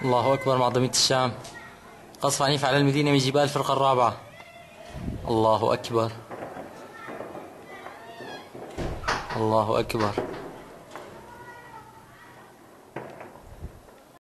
الله أكبر. معظمية الشام. قصف عنيف على المدينة من جبال الفرقة الرابعة. الله أكبر. الله أكبر.